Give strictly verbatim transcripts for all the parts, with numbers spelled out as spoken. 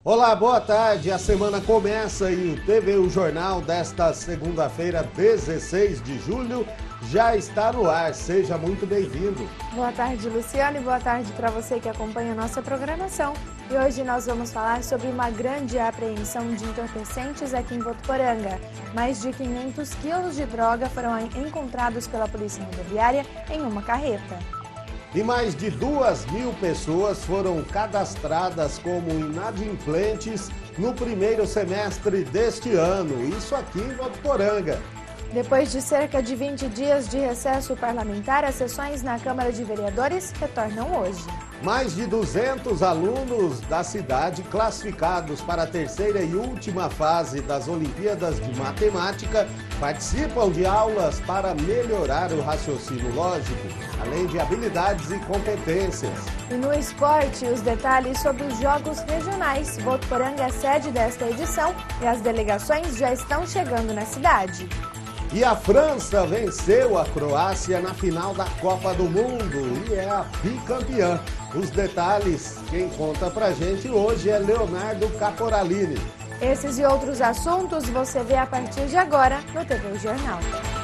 Olá, boa tarde. A semana começa e o T V O Jornal desta segunda-feira, dezesseis de julho, já está no ar. Seja muito bem-vindo. Boa tarde, Luciano, e boa tarde para você que acompanha a nossa programação. E hoje nós vamos falar sobre uma grande apreensão de entorpecentes aqui em Votuporanga. Mais de quinhentos quilos de droga foram encontrados pela Polícia Rodoviária em uma carreta. E mais de duas mil pessoas foram cadastradas como inadimplentes no primeiro semestre deste ano. Isso aqui em Votuporanga. Depois de cerca de vinte dias de recesso parlamentar, as sessões na Câmara de Vereadores retornam hoje. Mais de duzentos alunos da cidade classificados para a terceira e última fase das Olimpíadas de Matemática participam de aulas para melhorar o raciocínio lógico, além de habilidades e competências. E no esporte, os detalhes sobre os Jogos Regionais. Votuporanga é sede desta edição e as delegações já estão chegando na cidade. E a França venceu a Croácia na final da Copa do Mundo e é a bicampeã. Os detalhes, quem conta pra gente hoje é Leonardo Caporalini. Esses e outros assuntos você vê a partir de agora no T V O Jornal.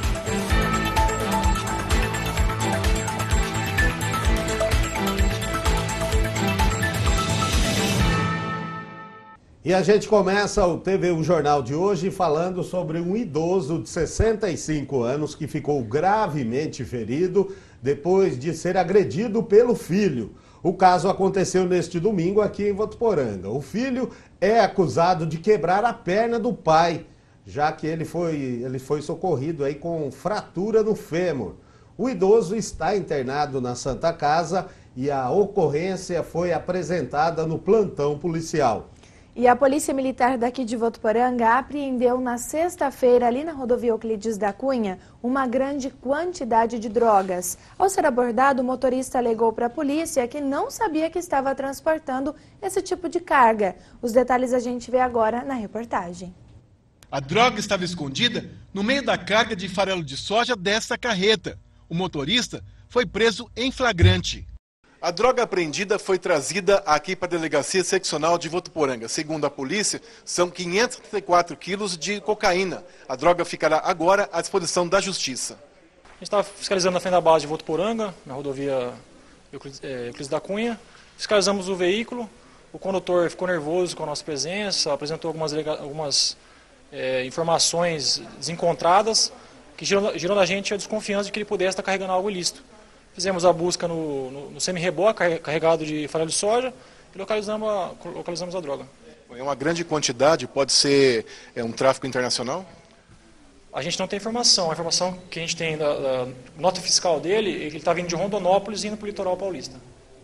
E a gente começa o T V O Jornal de hoje falando sobre um idoso de sessenta e cinco anos que ficou gravemente ferido depois de ser agredido pelo filho. O caso aconteceu neste domingo aqui em Votuporanga. O filho é acusado de quebrar a perna do pai, já que ele foi, ele foi socorrido aí com fratura no fêmur. O idoso está internado na Santa Casa e a ocorrência foi apresentada no plantão policial. E a Polícia Militar daqui de Votuporanga apreendeu na sexta-feira, ali na rodovia Euclides da Cunha, uma grande quantidade de drogas. Ao ser abordado, o motorista alegou para a polícia que não sabia que estava transportando esse tipo de carga. Os detalhes a gente vê agora na reportagem. A droga estava escondida no meio da carga de farelo de soja desta carreta. O motorista foi preso em flagrante. A droga apreendida foi trazida aqui para a Delegacia Seccional de Votuporanga. Segundo a polícia, são quinhentos e trinta e quatro quilos de cocaína. A droga ficará agora à disposição da Justiça. A gente estava fiscalizando na frente da base de Votuporanga, na rodovia Euclides, é, Euclides da Cunha. Fiscalizamos o veículo, o condutor ficou nervoso com a nossa presença, apresentou algumas, algumas é, informações desencontradas, que gerou, gerou na gente a desconfiança de que ele pudesse estar carregando algo ilícito. Fizemos a busca no, no, no semi-reboque carregado de farelo de soja e localizamos a, localizamos a droga. É uma grande quantidade, pode ser é, um tráfico internacional? A gente não tem informação. A informação que a gente tem da, da nota fiscal dele, ele está vindo de Rondonópolis e indo para o litoral paulista.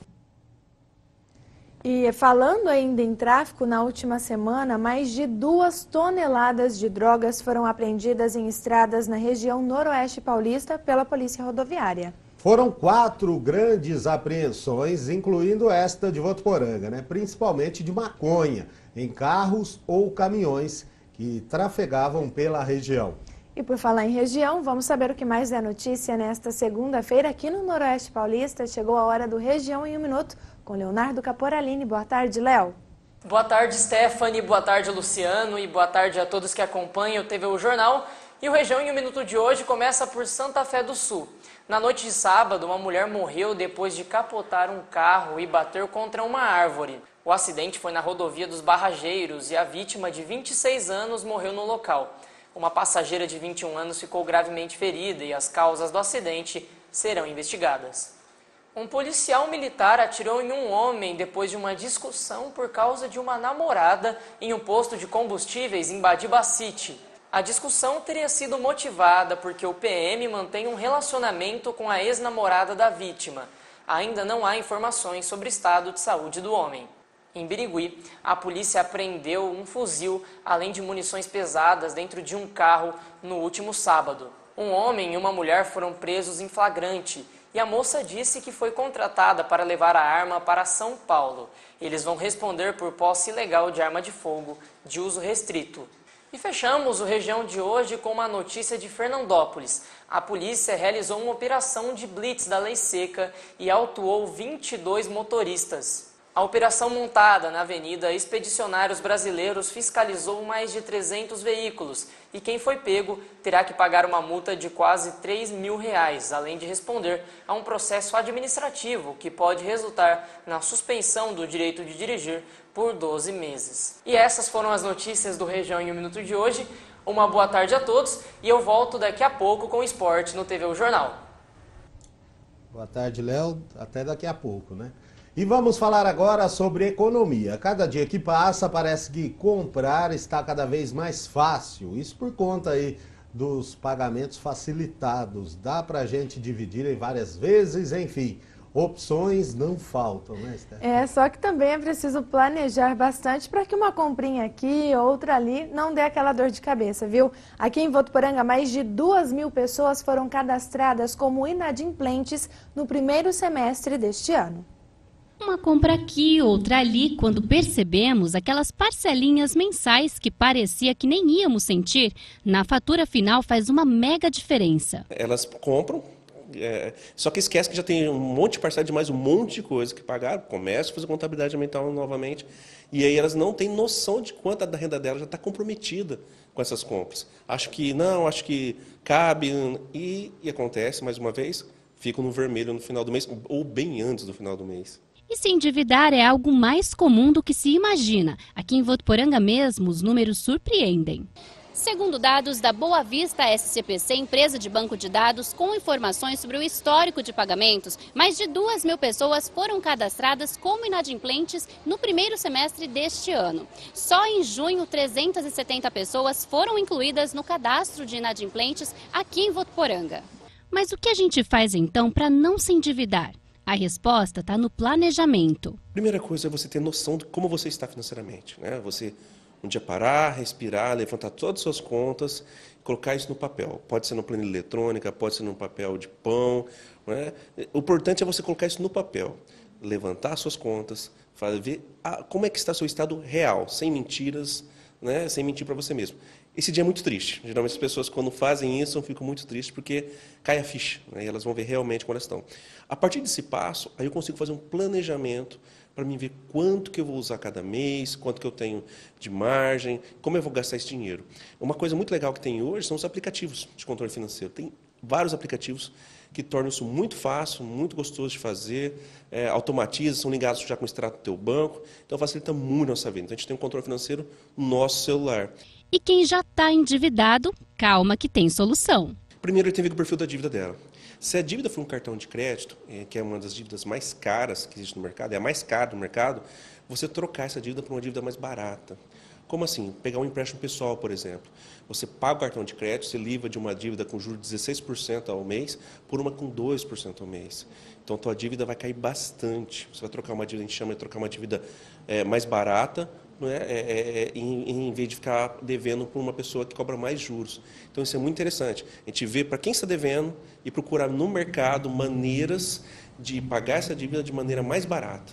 E falando ainda em tráfico, na última semana, mais de duas toneladas de drogas foram apreendidas em estradas na região noroeste paulista pela Polícia Rodoviária. Foram quatro grandes apreensões, incluindo esta de Votuporanga, né? Principalmente de maconha, em carros ou caminhões que trafegavam pela região. E por falar em região, vamos saber o que mais é notícia nesta segunda-feira aqui no Noroeste Paulista. Chegou a hora do Região em um Minuto com Leonardo Caporalini. Boa tarde, Léo. Boa tarde, Stephanie. Boa tarde, Luciano. E boa tarde a todos que acompanham o T V O Jornal. E o Região em um Minuto de hoje começa por Santa Fé do Sul. Na noite de sábado, uma mulher morreu depois de capotar um carro e bater contra uma árvore. O acidente foi na rodovia dos Barrageiros e a vítima, de vinte e seis anos, morreu no local. Uma passageira de vinte e um anos ficou gravemente ferida e as causas do acidente serão investigadas. Um policial militar atirou em um homem depois de uma discussão por causa de uma namorada em um posto de combustíveis em Badibacite. A discussão teria sido motivada porque o P M mantém um relacionamento com a ex-namorada da vítima. Ainda não há informações sobre o estado de saúde do homem. Em Birigui, a polícia apreendeu um fuzil, além de munições pesadas dentro de um carro no último sábado. Um homem e uma mulher foram presos em flagrante e a moça disse que foi contratada para levar a arma para São Paulo. Eles vão responder por posse ilegal de arma de fogo de uso restrito. E fechamos o Região de hoje com uma notícia de Fernandópolis. A polícia realizou uma operação de blitz da Lei Seca e autuou vinte e dois motoristas. A operação montada na Avenida Expedicionários Brasileiros fiscalizou mais de trezentos veículos e quem foi pego terá que pagar uma multa de quase três mil reais, além de responder a um processo administrativo que pode resultar na suspensão do direito de dirigir por doze meses. E essas foram as notícias do Região em um Minuto de hoje. Uma boa tarde a todos e eu volto daqui a pouco com o esporte no T V O Jornal. Boa tarde, Léo. Até daqui a pouco, né? E vamos falar agora sobre economia. Cada dia que passa, parece que comprar está cada vez mais fácil. Isso por conta aí dos pagamentos facilitados. Dá pra gente dividir em várias vezes, enfim. Opções não faltam, né, Esther? É, só que também é preciso planejar bastante para que uma comprinha aqui, outra ali, não dê aquela dor de cabeça, viu? Aqui em Votuporanga, mais de duas mil pessoas foram cadastradas como inadimplentes no primeiro semestre deste ano. Uma compra aqui, outra ali, quando percebemos aquelas parcelinhas mensais que parecia que nem íamos sentir, na fatura final faz uma mega diferença. Elas compram, é, só que esquece que já tem um monte de parcela de mais um monte de coisa que pagaram, começa a fazer contabilidade mental novamente, e aí elas não têm noção de quanto da renda dela já está comprometida com essas compras. Acho que não, acho que cabe, e, e acontece, mais uma vez, ficam no vermelho no final do mês, ou bem antes do final do mês. E se endividar é algo mais comum do que se imagina. Aqui em Votuporanga mesmo, os números surpreendem. Segundo dados da Boa Vista S C P C, empresa de banco de dados com informações sobre o histórico de pagamentos, mais de duas mil pessoas foram cadastradas como inadimplentes no primeiro semestre deste ano. Só em junho, trezentas e setenta pessoas foram incluídas no cadastro de inadimplentes aqui em Votuporanga. Mas o que a gente faz então para não se endividar? A resposta está no planejamento. Primeira coisa é você ter noção de como você está financeiramente, né? Você um dia parar, respirar, levantar todas as suas contas, colocar isso no papel. Pode ser no planilha eletrônica, pode ser no papel de pão, né? O importante é você colocar isso no papel, levantar as suas contas, ver como é que está o seu estado real, sem mentiras, né? Sem mentir para você mesmo. Esse dia é muito triste. Geralmente as pessoas, quando fazem isso, ficam muito tristes porque cai a ficha, né? E elas vão ver realmente como elas estão. A partir desse passo, aí eu consigo fazer um planejamento para mim ver quanto que eu vou usar cada mês, quanto que eu tenho de margem, como eu vou gastar esse dinheiro. Uma coisa muito legal que tem hoje são os aplicativos de controle financeiro. Tem vários aplicativos que tornam isso muito fácil, muito gostoso de fazer, é, automatiza, são ligados já com o extrato do teu banco, então facilita muito a nossa vida. Então a gente tem um controle financeiro no nosso celular. E quem já está endividado, calma que tem solução. Primeiro, eu tenho que ver o perfil da dívida dela. Se a dívida for um cartão de crédito, que é uma das dívidas mais caras que existe no mercado, é a mais cara do mercado, você trocar essa dívida por uma dívida mais barata. Como assim? Pegar um empréstimo pessoal, por exemplo. Você paga o cartão de crédito, você livra de uma dívida com juros de dezesseis por cento ao mês por uma com dois por cento ao mês. Então, a tua dívida vai cair bastante. Você vai trocar uma dívida, a gente chama de trocar uma dívida é, mais barata, não é? É, é, em, em vez de ficar devendo por uma pessoa que cobra mais juros. Então, isso é muito interessante. A gente vê para quem está devendo e procurar no mercado maneiras de pagar essa dívida de maneira mais barata.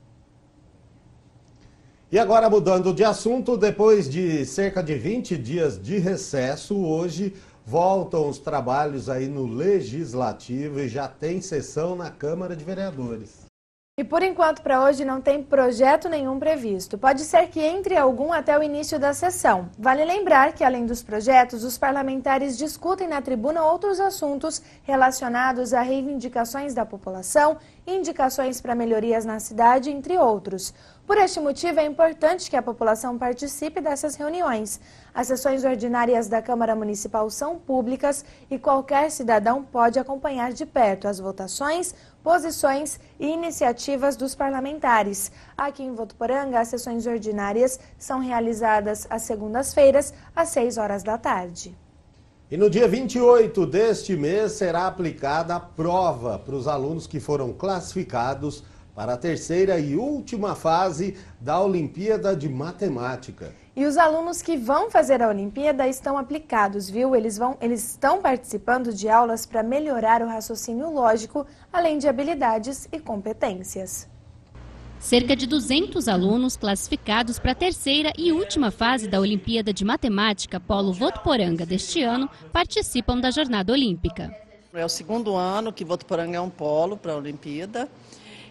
E agora, mudando de assunto, depois de cerca de vinte dias de recesso, hoje voltam os trabalhos aí no Legislativo e já tem sessão na Câmara de Vereadores. E por enquanto, para hoje, não tem projeto nenhum previsto. Pode ser que entre algum até o início da sessão. Vale lembrar que, além dos projetos, os parlamentares discutem na tribuna outros assuntos relacionados a reivindicações da população, indicações para melhorias na cidade, entre outros. Por este motivo, é importante que a população participe dessas reuniões. As sessões ordinárias da Câmara Municipal são públicas e qualquer cidadão pode acompanhar de perto as votações, posições e iniciativas dos parlamentares. Aqui em Votuporanga, as sessões ordinárias são realizadas às segundas-feiras, às seis horas da tarde. E no dia vinte e oito deste mês será aplicada a prova para os alunos que foram classificados para a terceira e última fase da Olimpíada de Matemática. E os alunos que vão fazer a Olimpíada estão aplicados, viu? Eles, vão, eles estão participando de aulas para melhorar o raciocínio lógico, além de habilidades e competências. Cerca de duzentos alunos classificados para a terceira e última fase da Olimpíada de Matemática Polo Votuporanga deste ano participam da Jornada Olímpica. É o segundo ano que Votuporanga é um polo para a Olimpíada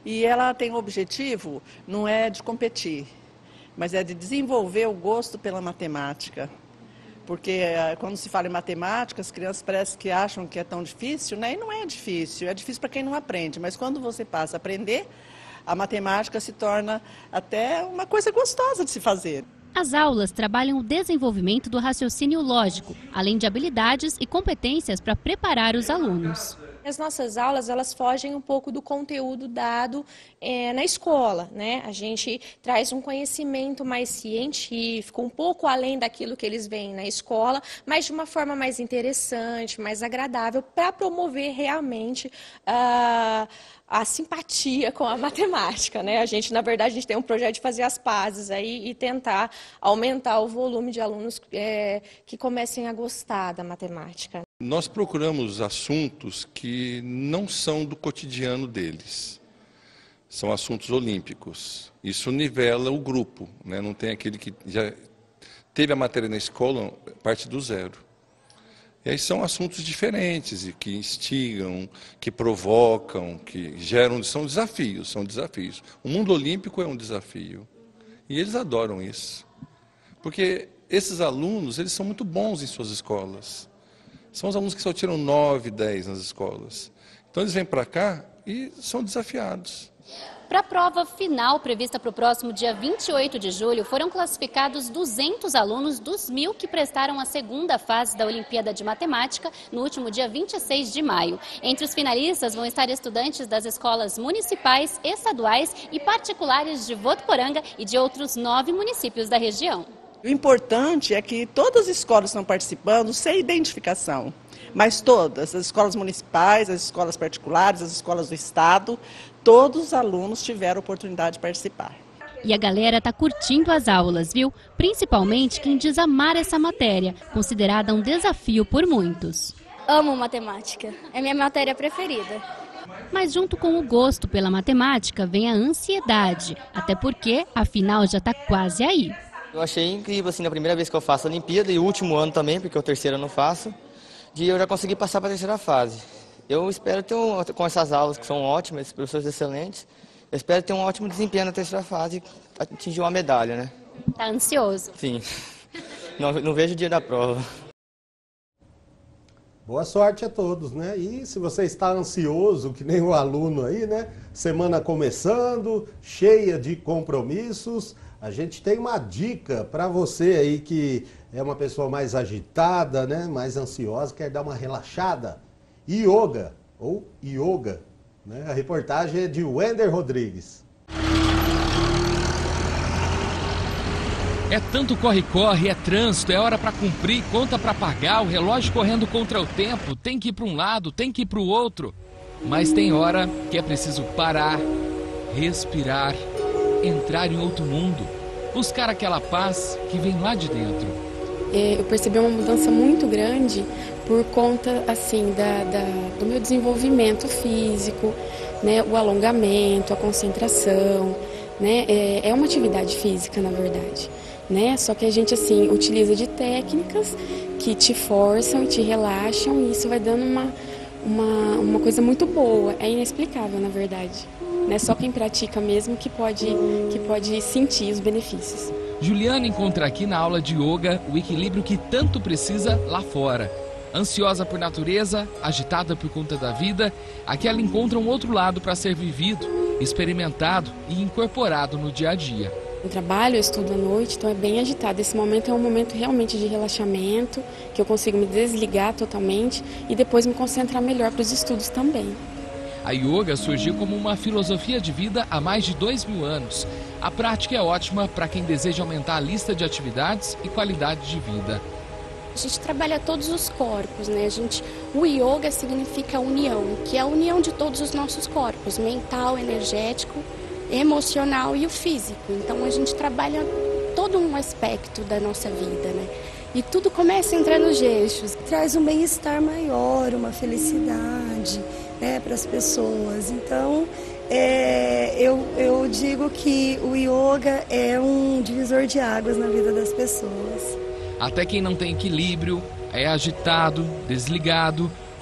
E ela tem o objetivo, não é de competir, mas é de desenvolver o gosto pela matemática. Porque quando se fala em matemática, as crianças parecem que acham que é tão difícil, né? E não é difícil, é difícil para quem não aprende. Mas quando você passa a aprender, a matemática se torna até uma coisa gostosa de se fazer. As aulas trabalham o desenvolvimento do raciocínio lógico, além de habilidades e competências para preparar os alunos. As nossas aulas, elas fogem um pouco do conteúdo dado é, na escola, né? A gente traz um conhecimento mais científico, um pouco além daquilo que eles veem na escola, mas de uma forma mais interessante, mais agradável, para promover realmente uh, a simpatia com a matemática, né? A gente, na verdade, a gente tem um projeto de fazer as pazes aí e tentar aumentar o volume de alunos é, que comecem a gostar da matemática. Nós procuramos assuntos que não são do cotidiano deles, são assuntos olímpicos. Isso nivela o grupo, né? Não tem aquele que já teve a matéria na escola, parte do zero. E aí são assuntos diferentes e que instigam, que provocam, que geram, são desafios, são desafios. O mundo olímpico é um desafio e eles adoram isso, porque esses alunos, eles são muito bons em suas escolas. São os alunos que só tiram nove, dez nas escolas. Então eles vêm para cá e são desafiados. Para a prova final, prevista para o próximo dia vinte e oito de julho, foram classificados duzentos alunos dos mil que prestaram a segunda fase da Olimpíada de Matemática no último dia vinte e seis de maio. Entre os finalistas vão estar estudantes das escolas municipais, estaduais e particulares de Votuporanga e de outros nove municípios da região. O importante é que todas as escolas estão participando sem identificação, mas todas, as escolas municipais, as escolas particulares, as escolas do estado, todos os alunos tiveram oportunidade de participar. E a galera está curtindo as aulas, viu? Principalmente quem diz amar essa matéria, considerada um desafio por muitos. Amo matemática, é minha matéria preferida. Mas junto com o gosto pela matemática vem a ansiedade, até porque a final já está quase aí. Eu achei incrível, assim, na primeira vez que eu faço a Olimpíada e o último ano também, porque o terceiro eu não faço, de eu já consegui passar para a terceira fase. Eu espero ter, um, com essas aulas que são ótimas, professores excelentes, eu espero ter um ótimo desempenho na terceira fase e atingir uma medalha, né? Tá ansioso? Sim. Não, não vejo o dia da prova. Boa sorte a todos, né? E se você está ansioso, que nem o aluno aí, né? Semana começando, cheia de compromissos, a gente tem uma dica para você aí que é uma pessoa mais agitada, né? Mais ansiosa, quer dar uma relaxada. Yoga, ou yoga, né? A reportagem é de Wender Rodrigues. É tanto corre-corre, é trânsito, é hora para cumprir, conta para pagar, o relógio correndo contra o tempo, tem que ir para um lado, tem que ir para o outro. Mas tem hora que é preciso parar, respirar, entrar em outro mundo, buscar aquela paz que vem lá de dentro. É, eu percebi uma mudança muito grande por conta assim da, da, do meu desenvolvimento físico, né, o alongamento, a concentração, né, é, é uma atividade física na verdade, né, só que a gente assim utiliza de técnicas que te forçam e te relaxam e isso vai dando uma, uma, uma coisa muito boa, é inexplicável na verdade. Né? Só quem pratica mesmo que pode, que pode sentir os benefícios. Juliana encontra aqui na aula de yoga o equilíbrio que tanto precisa lá fora. Ansiosa por natureza, agitada por conta da vida, aqui ela encontra um outro lado para ser vivido, experimentado e incorporado no dia a dia. Eu trabalho, eu estudo à noite, então é bem agitado. Esse momento é um momento realmente de relaxamento, que eu consigo me desligar totalmente e depois me concentrar melhor para os estudos também. A yoga surgiu como uma filosofia de vida há mais de dois mil anos. A prática é ótima para quem deseja aumentar a lista de atividades e qualidade de vida. A gente trabalha todos os corpos, né? A gente, o yoga significa união, que é a união de todos os nossos corpos, mental, energético, emocional e o físico. Então a gente trabalha todo um aspecto da nossa vida, né? E tudo começa a entrar nos eixos. Traz um bem-estar maior, uma felicidade, né, para as pessoas. Então, é, eu, eu digo que o yoga é um divisor de águas na vida das pessoas. Até quem não tem equilíbrio, é agitado, desligado,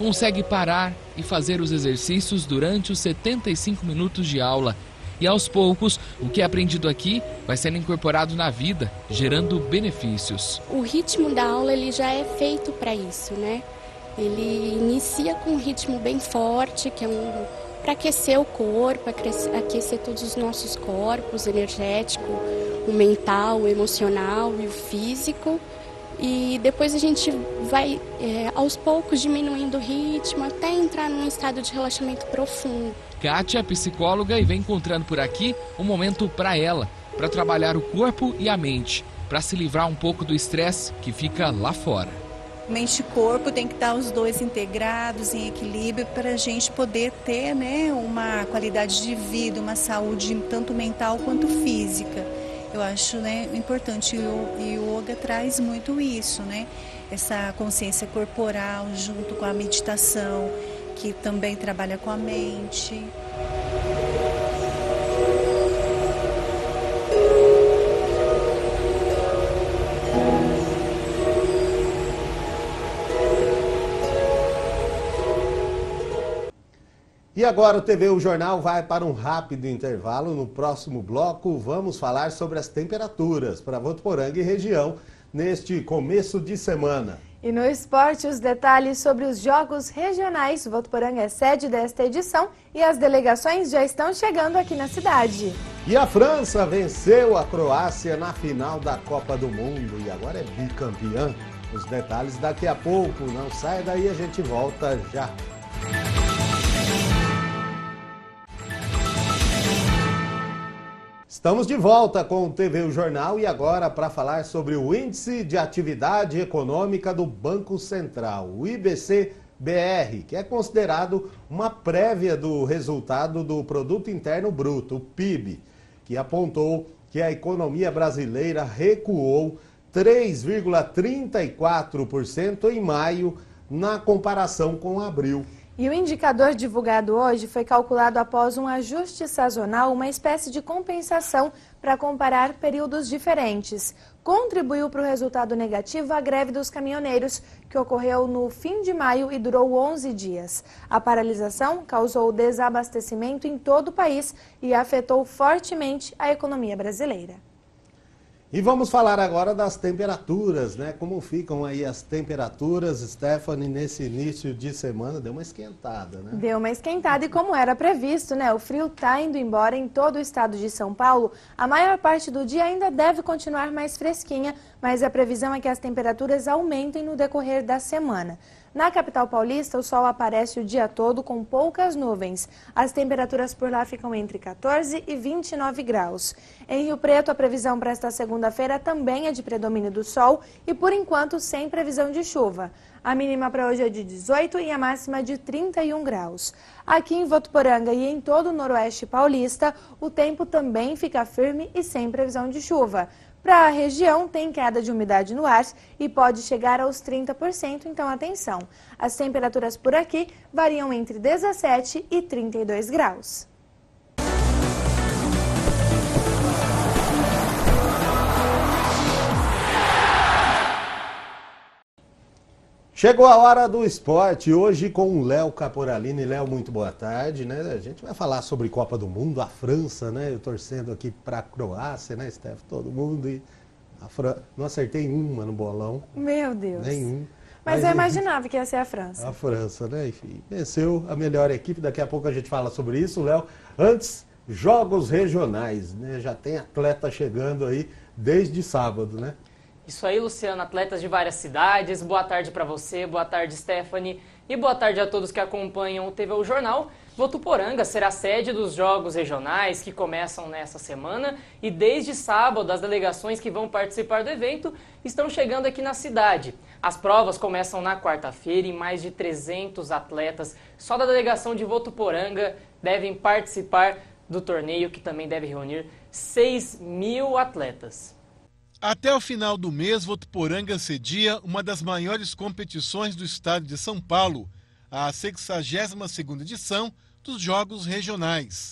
consegue parar e fazer os exercícios durante os setenta e cinco minutos de aula. E aos poucos, o que é aprendido aqui vai sendo incorporado na vida, gerando benefícios. O ritmo da aula ele já é feito para isso, né? Ele inicia com um ritmo bem forte, que é um para aquecer o corpo, aquecer todos os nossos corpos, energético, o mental, o emocional e o físico. E depois a gente vai, é, aos poucos, diminuindo o ritmo até entrar num estado de relaxamento profundo. Kátia é psicóloga e vem encontrando por aqui um momento para ela, para trabalhar o corpo e a mente, para se livrar um pouco do estresse que fica lá fora. Mente e corpo tem que estar os dois integrados, em equilíbrio, para a gente poder ter, né, uma qualidade de vida, uma saúde tanto mental quanto física. Eu acho, né, importante, e o yoga traz muito isso, né? Essa consciência corporal junto com a meditação, que também trabalha com a mente. E agora o T V O Jornal vai para um rápido intervalo. No próximo bloco vamos falar sobre as temperaturas para Votuporanga e região neste começo de semana. E no esporte, os detalhes sobre os jogos regionais. Votuporanga é sede desta edição e as delegações já estão chegando aqui na cidade. E a França venceu a Croácia na final da Copa do Mundo e agora é bicampeã. Os detalhes daqui a pouco. Não sai daí, a gente volta já. Estamos de volta com o T V O Jornal e agora para falar sobre o Índice de Atividade Econômica do Banco Central, o I B C B R, que é considerado uma prévia do resultado do Produto Interno Bruto, o P I B, que apontou que a economia brasileira recuou três vírgula trinta e quatro por cento em maio na comparação com abril. E o indicador divulgado hoje foi calculado após um ajuste sazonal, uma espécie de compensação para comparar períodos diferentes. Contribuiu para o resultado negativo a greve dos caminhoneiros, que ocorreu no fim de maio e durou onze dias. A paralisação causou desabastecimento em todo o país e afetou fortemente a economia brasileira. E vamos falar agora das temperaturas, né? Como ficam aí as temperaturas, Stephanie, nesse início de semana? Deu uma esquentada, né? Deu uma esquentada e como era previsto, né? O frio está indo embora em todo o estado de São Paulo. A maior parte do dia ainda deve continuar mais fresquinha, mas a previsão é que as temperaturas aumentem no decorrer da semana. Na capital paulista, o sol aparece o dia todo com poucas nuvens. As temperaturas por lá ficam entre quatorze e vinte e nove graus. Em Rio Preto, a previsão para esta segunda-feira também é de predomínio do sol e, por enquanto, sem previsão de chuva. A mínima para hoje é de dezoito e a máxima de trinta e um graus. Aqui em Votuporanga e em todo o noroeste paulista, o tempo também fica firme e sem previsão de chuva. Para a região, tem queda de umidade no ar e pode chegar aos trinta por cento, então atenção. As temperaturas por aqui variam entre dezessete e trinta e dois graus. Chegou a hora do esporte, hoje com o Léo Caporalini. Léo, muito boa tarde, né? A gente vai falar sobre Copa do Mundo, a França, né? Eu torcendo aqui para a Croácia, né, Steph? Todo mundo e a Fran... não acertei uma no bolão. Meu Deus. Nenhum. Mas, Mas eu imaginava que ia ser a França. A França, né? Enfim, venceu a melhor equipe. Daqui a pouco a gente fala sobre isso, Léo. Antes, jogos regionais, né? Já tem atleta chegando aí desde sábado, né? Isso aí, Luciano, atletas de várias cidades. Boa tarde para você, boa tarde, Stephanie, e boa tarde a todos que acompanham o T V O Jornal. Votuporanga será sede dos jogos regionais que começam nessa semana e desde sábado as delegações que vão participar do evento estão chegando aqui na cidade. As provas começam na quarta-feira e mais de trezentos atletas só da delegação de Votuporanga devem participar do torneio, que também deve reunir seis mil atletas. Até o final do mês, Votuporanga cedia uma das maiores competições do estado de São Paulo, a sexagésima segunda edição dos Jogos Regionais.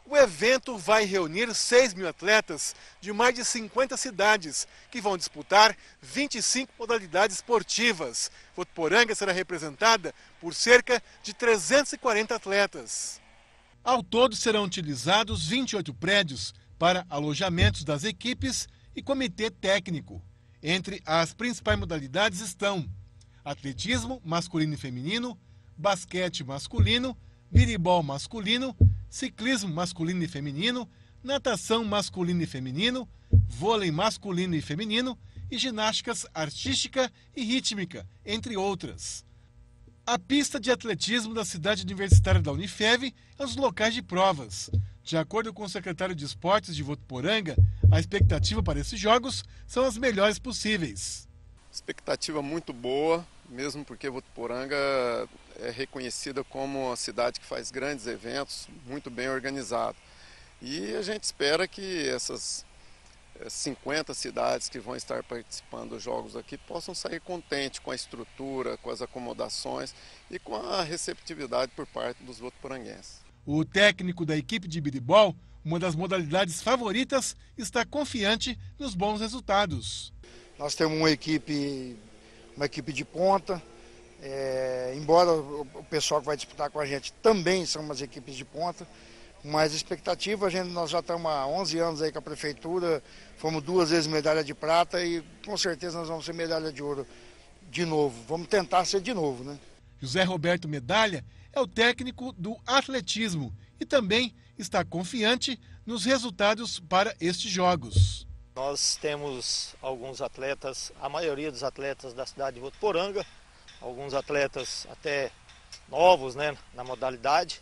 O evento vai reunir seis mil atletas de mais de cinquenta cidades, que vão disputar vinte e cinco modalidades esportivas. Votuporanga será representada por cerca de trezentos e quarenta atletas. Ao todo serão utilizados vinte e oito prédios para alojamentos das equipes e comitê técnico. Entre as principais modalidades estão atletismo masculino e feminino, basquete masculino, biribol masculino, ciclismo masculino e feminino, natação masculino e feminino, vôlei masculino e feminino e ginásticas artística e rítmica, entre outras. A pista de atletismo da cidade universitária da Unifev é um dos locais de provas. De acordo com o secretário de Esportes de Votuporanga, a expectativa para esses jogos são as melhores possíveis. Expectativa muito boa, mesmo porque Votuporanga é reconhecida como uma cidade que faz grandes eventos, muito bem organizado. E a gente espera que essas cinquenta cidades que vão estar participando dos jogos aqui possam sair contentes com a estrutura, com as acomodações e com a receptividade por parte dos votuporanguenses. O técnico da equipe de biribol, uma das modalidades favoritas, está confiante nos bons resultados. Nós temos uma equipe, uma equipe de ponta, é, embora o pessoal que vai disputar com a gente também são umas equipes de ponta, mas a expectativa, a gente, nós já estamos há onze anos aí com a prefeitura, fomos duas vezes medalha de prata e com certeza nós vamos ser medalha de ouro de novo. Vamos tentar ser de novo, né? José Roberto Medalha é o técnico do atletismo e também está confiante nos resultados para estes jogos. Nós temos alguns atletas, a maioria dos atletas da cidade de Votuporanga, alguns atletas até novos, né, na modalidade,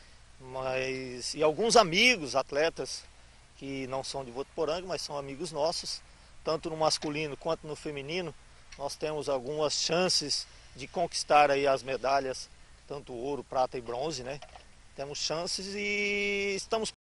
mas e alguns amigos atletas que não são de Votuporanga, mas são amigos nossos, tanto no masculino quanto no feminino. Nós temos algumas chances de conquistar aí as medalhas, tanto ouro, prata e bronze, né? Temos chances e estamos